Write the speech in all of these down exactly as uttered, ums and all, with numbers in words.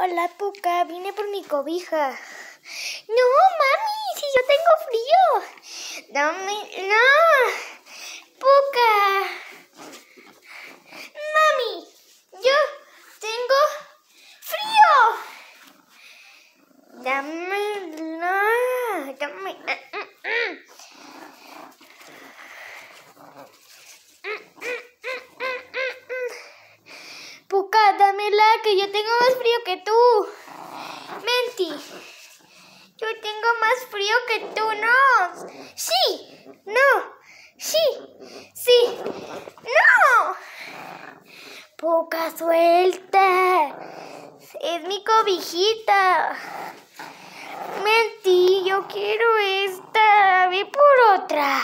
Hola, Puka, vine por mi cobija. No, mami, si yo tengo frío. Dame, no. Puka. Mami, yo tengo frío. Dame, no. Dame. Uh, uh, uh. Puka, dámela, que yo tengo más frío que tú. Menti, yo tengo más frío que tú, no. Sí, no, sí, sí, no. Puka, suelta. Es mi cobijita. Menti, yo quiero esta. Ve por otra.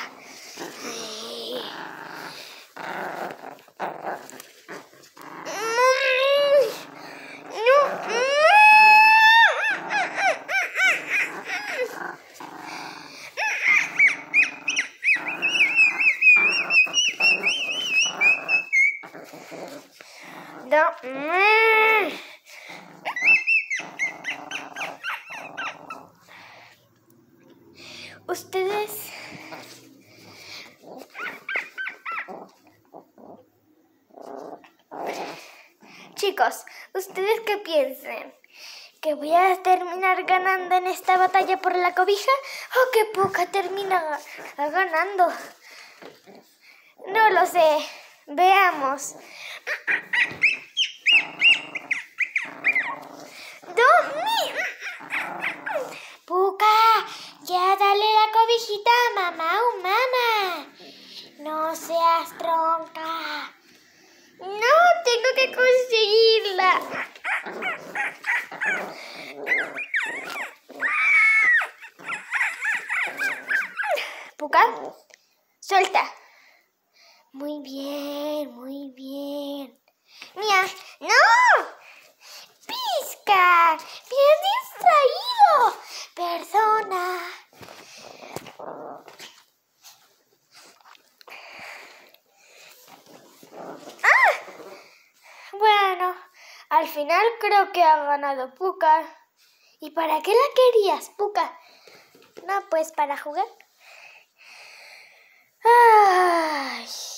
No. Ustedes chicos, ¿ustedes qué piensan? ¿Que voy a terminar ganando en esta batalla por la cobija o que Puka termina ganando? No lo sé. Veamos. Puka, ya dale la cobijita a mamá o mamá. No seas tronca. No, tengo que conseguirla. Puka, suelta. Muy bien, muy bien. Mía, no. Pizca, bien distraído. Persona. Ah, bueno, al final creo que ha ganado Puka. ¿Y para qué la querías, Puka? No, pues para jugar. Ay.